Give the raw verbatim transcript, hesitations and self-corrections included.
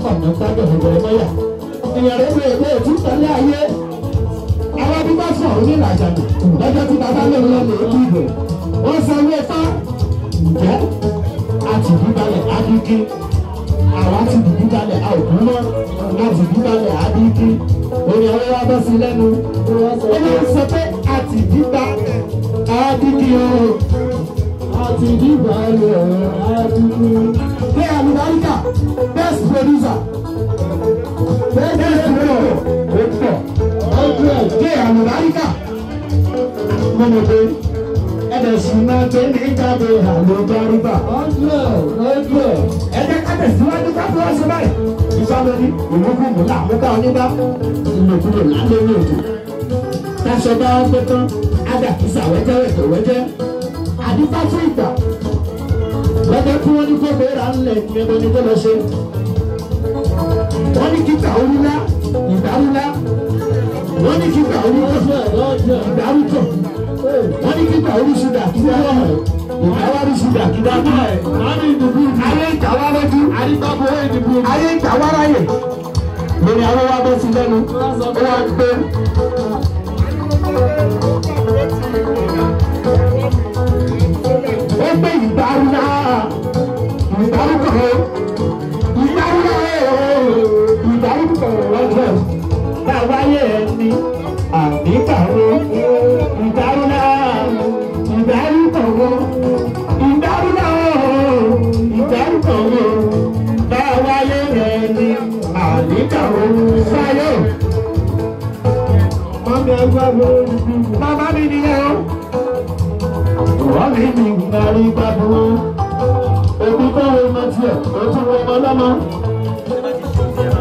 ọ̀nà gbádùn ìbẹ̀rẹ̀ mọ́yà èèyàn rẹ̀ bẹ̀rẹ̀ bẹ̀rẹ̀ tí tẹ̀lé ayé àwọn bí bá fọ̀ ní ìlàjà lọ́jọ́ tí bàbá lóun lọ lè kú ibẹ̀ wọ́n sọ owó fá ǹjẹ́ àti ìdíbalẹ̀ adíkí àwọn àti ìdíbalẹ̀ àòkú mọ́ àti ìdíbalẹ̀ adíkí orí ọwọ́ wa bọ́ sí lẹ́nu ó máa ń sọ pé àti ìdíbalẹ̀ adíkí o àti ìdíbalẹ̀ adíkí. Play Alubarika, best producer. Best producer. Play Alubarika. Mọ̀mọ́ pé ẹ̀dẹ̀sùn náà gbé ní ìjáde Alubarika. Ẹ̀jẹ̀ kábẹ̀ síwájú kábẹ̀ wá sí báyìí. Ìfọ̀lọ́ni ìmúkúmù làmúká onígbà ìlòkulò lálẹ́ ní òjò. Táṣọ bá wọn pé tán, Adàkísà wẹ́jẹ́ wẹ̀jẹ̀ wẹ́jẹ́. Àdìpá fún ìgbà. Lọ́jọ́ tí wọ́n ní kó bẹ́ẹ̀rẹ̀ ńlẹ̀ ní ẹgbẹ́ ní kó lọ ṣe. Wọ́n ní kíkà orúlá, ìdárúlá. Wọ́n ní kíkà orúkọ̀, ìdárúkọ̀. Wọ́n ní kíkà oríṣiríṣi àkídá náà. Ìdáwá oríṣiríṣi àkídá náà. Ayé ìtàwá lójú. Ayé ìtàwá ráyè. Lórí àwọn wa bẹ́ sí lẹ́nu. Ó wá gbé. Ó gbé ìdárúlá. Ìdárúkọ̀ ìdárúkọ̀ ìdárúkọ̀ ọjọ́ táwáyé ẹni àbíkàwé ìdárúlá ìdárúkọ̀ ìdárúlá ìdárúkọ̀ táwáyé ẹni àbíkàwé sáyé. Màmá mi nìyẹn o, wọ́n mi ní ìgbàlú gbàgbọ́. Ebi tó wo ma tiẹ̀, o tún wo ọmọ lọ́mọ.